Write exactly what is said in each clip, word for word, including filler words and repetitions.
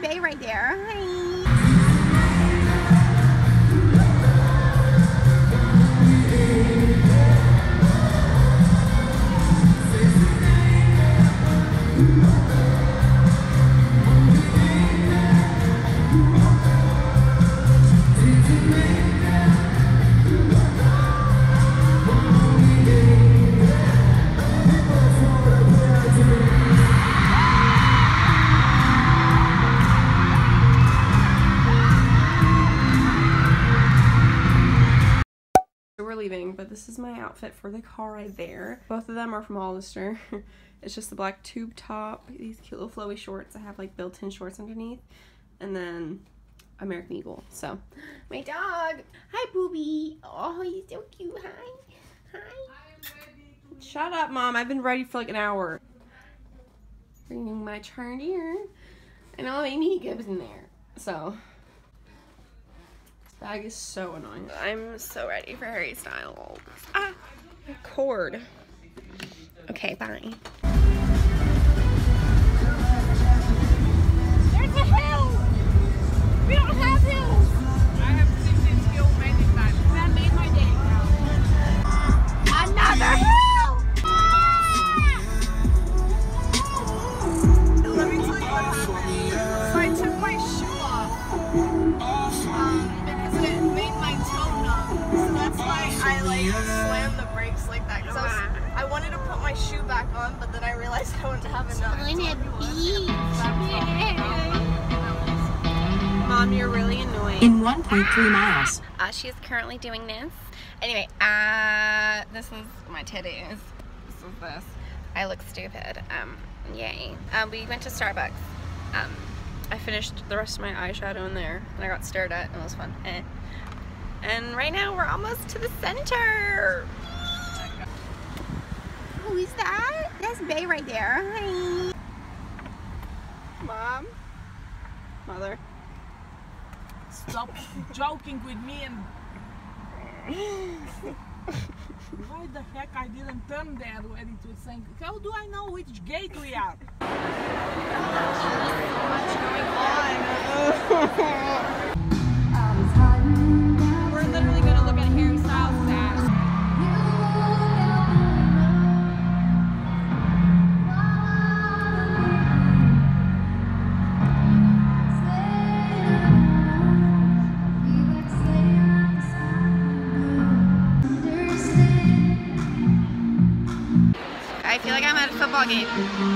Bay right there. Hi. We're leaving, but this is my outfit for the car ride there. Both of them are from Hollister. It's just the black tube top, these cute little flowy shorts. I have like built-in shorts underneath, and then American Eagle. So, my dog. Hi, Booby. Oh, he's so cute. Hi. Hi. Shut up, Mom. I've been ready for like an hour. Bringing my charger. And all my makeup in there. So, this bag is so annoying. I'm so ready for Harry Styles. Ah, cord. Okay, bye. There's a hill! We don't have hills! I have sixteen skill magic time. That made my day. Another hill! Let me tell you what happened. So I took my shoe off um, because it made my toe numb. So that's why I like slammed the brakes like that. Because I, was, I wanted to put my shoe back on, but then I realized I wouldn't have enough. Mom, you're really annoying. In one point three miles. Uh, she is currently doing this. Anyway, uh, this is my titties. This is this. I look stupid. Um, yay. Um, we went to Starbucks. Um, I finished the rest of my eyeshadow in there, and I got stared at, and it was fun. Eh. And right now, we're almost to the center. Who is that? That's Bay right there. Hi. Mom? Mother? Stop joking with me and... Why the heck I didn't turn there when it was saying, how do I know which gate we are? We're literally going to look at Harry Styles' ass. I feel like I'm at a football game.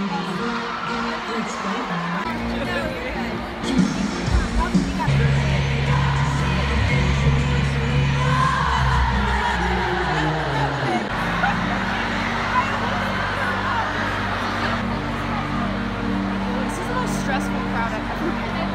This is the most stressful crowd I've ever been in.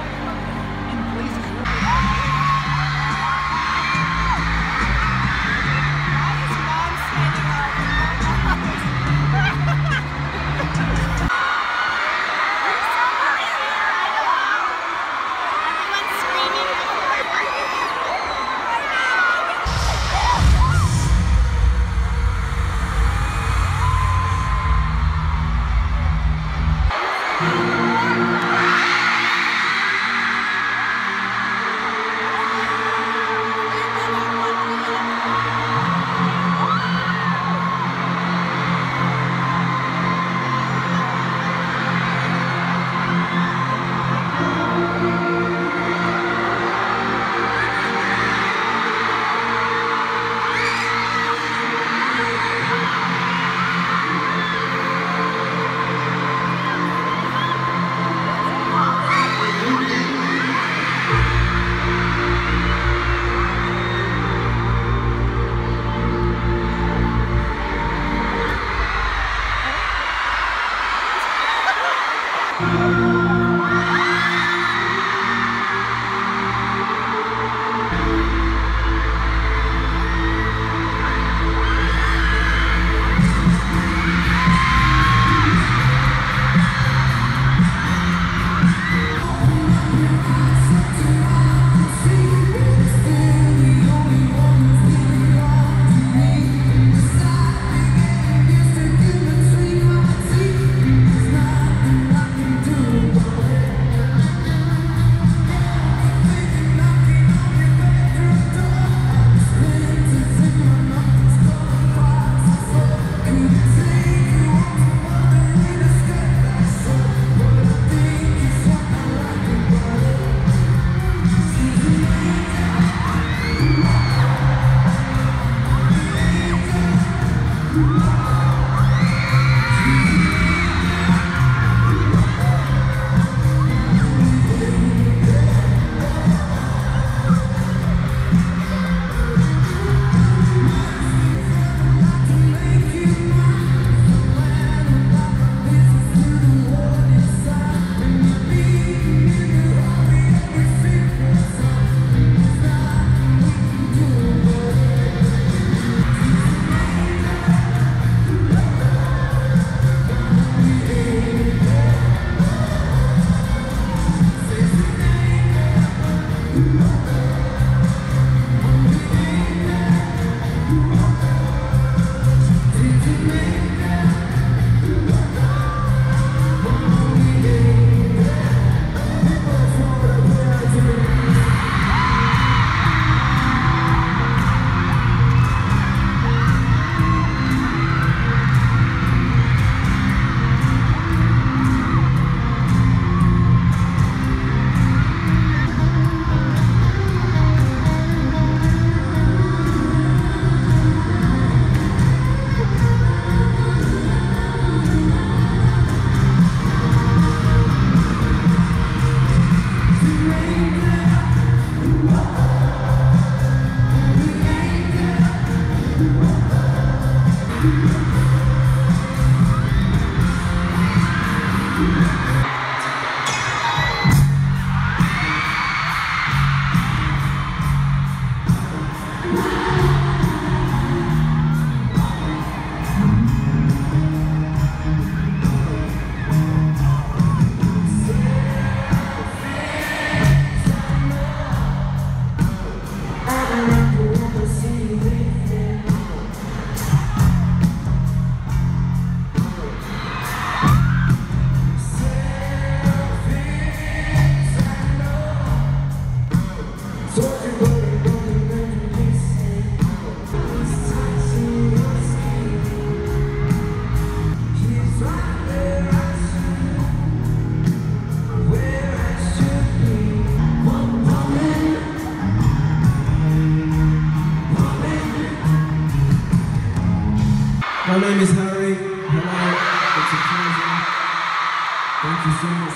Do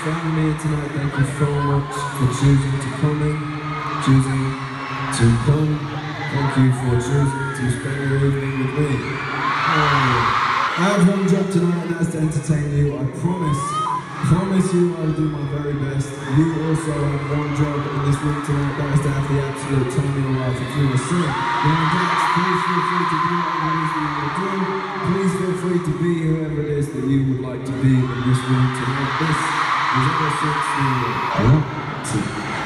for having me here tonight. Thank you so much for choosing to come in, choosing to come. Thank you for choosing to spend your evening with me. Oh. I have one job tonight, and that's to entertain you. I promise, promise you I will do my very best. You also have one job in this room tonight, that is to have the absolute time of your life. If you want to sing, you want to dance, please feel free to do whatever it is that you want to do. Please feel free to be whoever it is that you would like to be in this room tonight. This is ever since the one, two.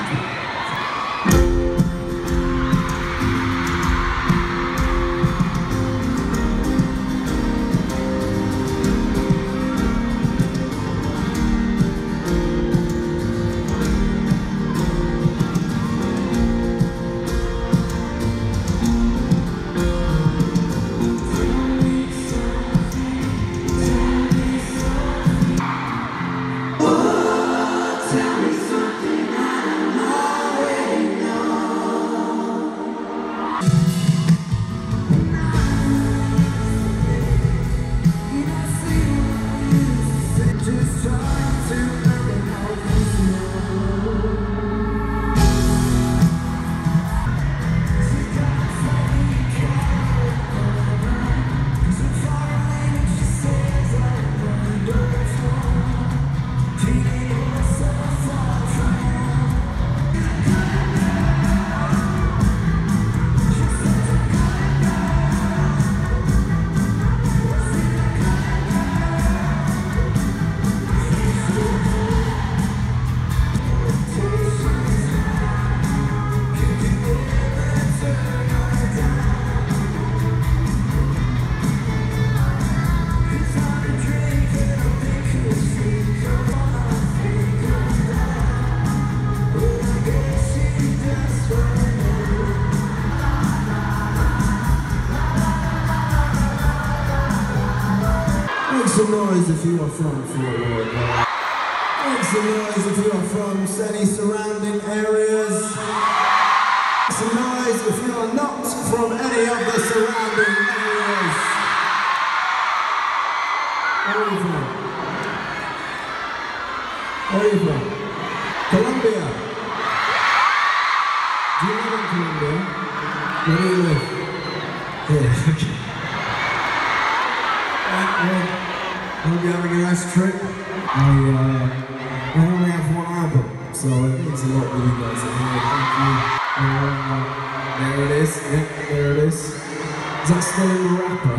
Make some noise if you are from Fort Lauderdale. Make some noise if you are from any surrounding areas. Make some noise if you are not from any of the surrounding areas. Where are you from? Where are you from? Colombia. Do you live in Colombia? Where do you live? Here, okay. Well, I hope you're having a nice trip. I, uh, I only have one album, so it means a lot with you guys at here. Thank you. Uh, there it is. Yep, there it is. Is that still in the wrapper?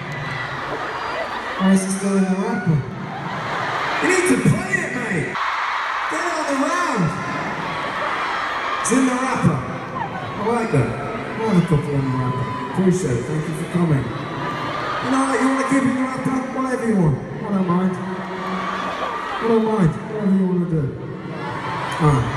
Why is it still in the wrapper? You need to play it, mate! Get it on the round! It's in the wrapper. I like that. I have a couple in the wrapper. Appreciate it. Thank you for coming. You know what, you want to keep it wrapped up, whatever you want. I don't mind. I don't mind. Whatever you want to do. Alright.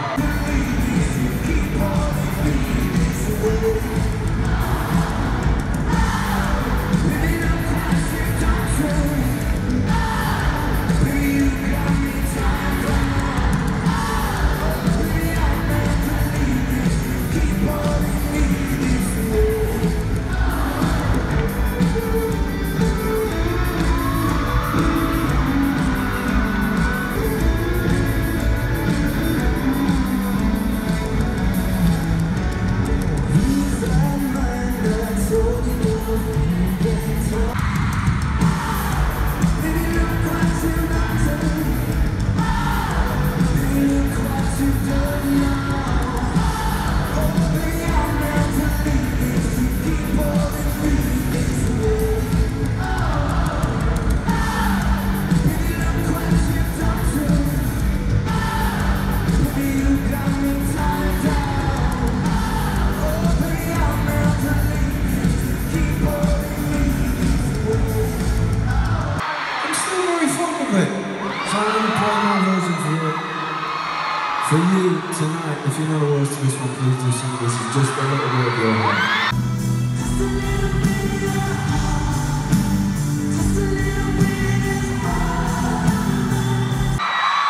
For you tonight, if you know the words to this one, please do sing this. It's just a little bit of your heart. Just a little bit of your heart. Just a little bit of your heart.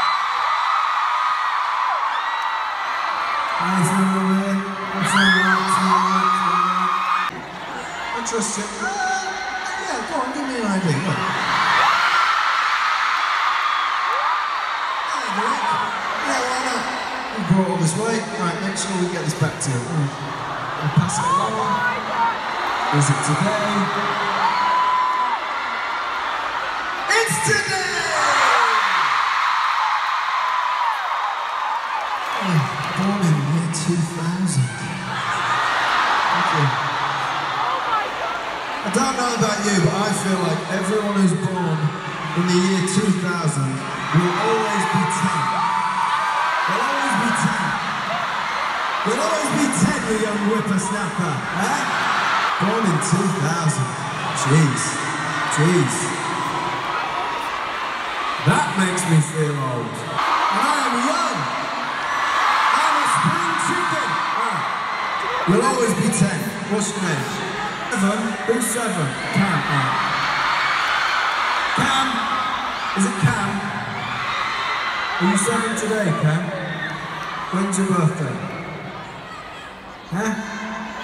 Nice little bit. That's all right, tonight, tonight. Interesting. Uh, yeah, go on, give me an idea. Look. Yeah, yeah, why not? We brought all this way. Alright, make sure we get this back to him. Right. We'll pass it along. Is it today? It's today! Oh, born in the year two thousand. Thank you. I don't know about you, but I feel like everyone who's born in the year two thousand will always be ten. Will always be ten. Will always be ten, you young whippersnapper, eh? Born in two thousand. Jeez. Jeez. That makes me feel old. And I am young. I'm a spring chicken. Ah. You'll always be ten. What's your name? Seven? Who's seven? Cam. Ah. Cam? Is it Cam? Are you seven today, Cam? When's your birthday? Huh?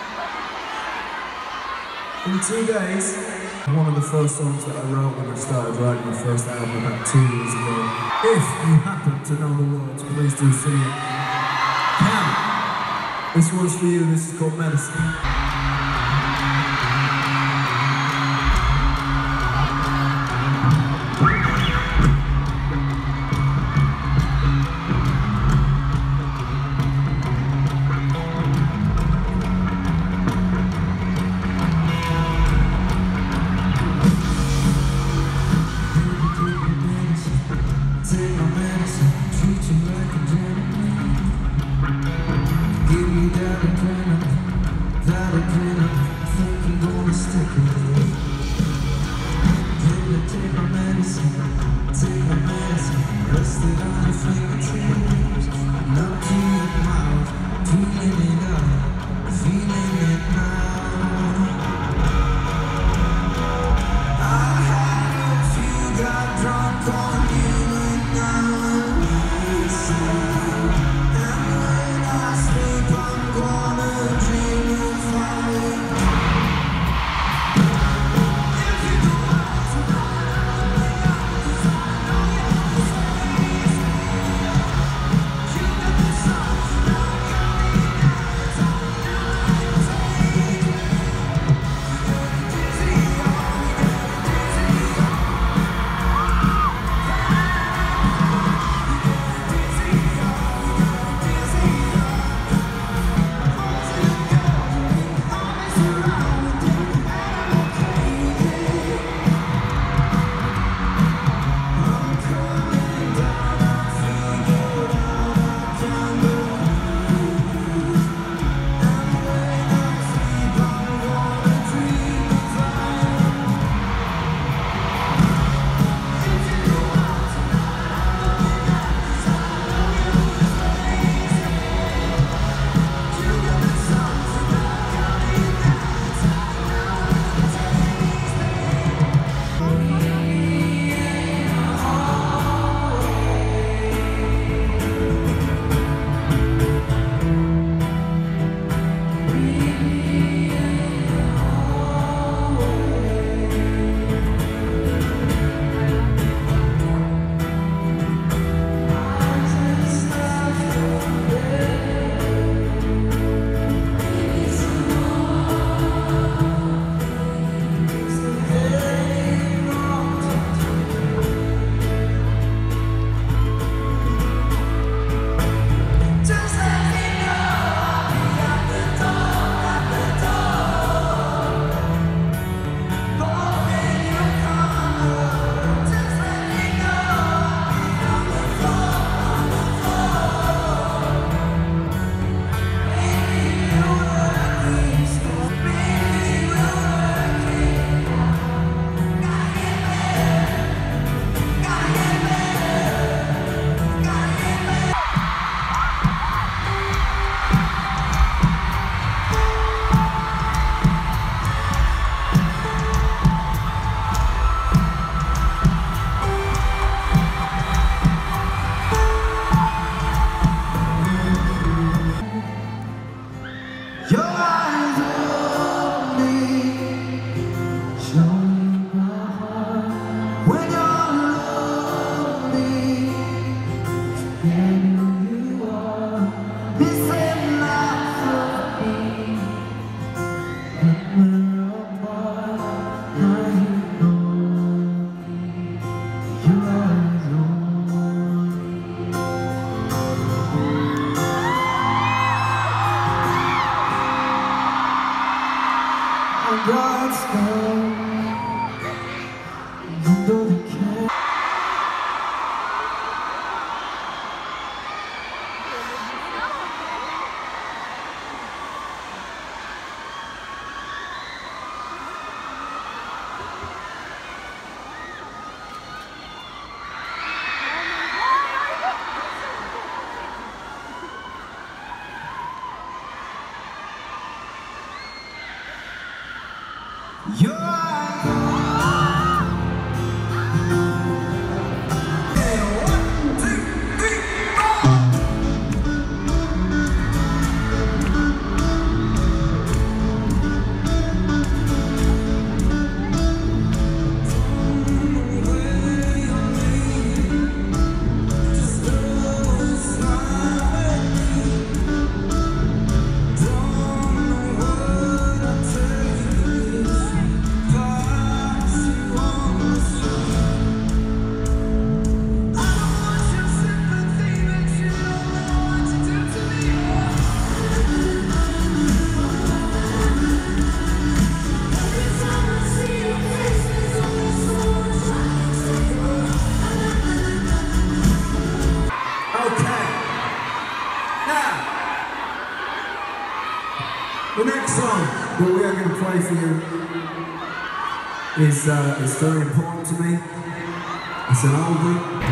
In two days. One of the first songs that I wrote when I started writing my first album about two years ago. If you happen to know the words, please do sing it. Cam, this one's for you. This is called Medicine. That The next song that we are going to play for you is, uh, is very important to me. It's an oldie.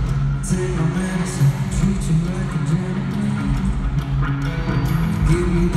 Give me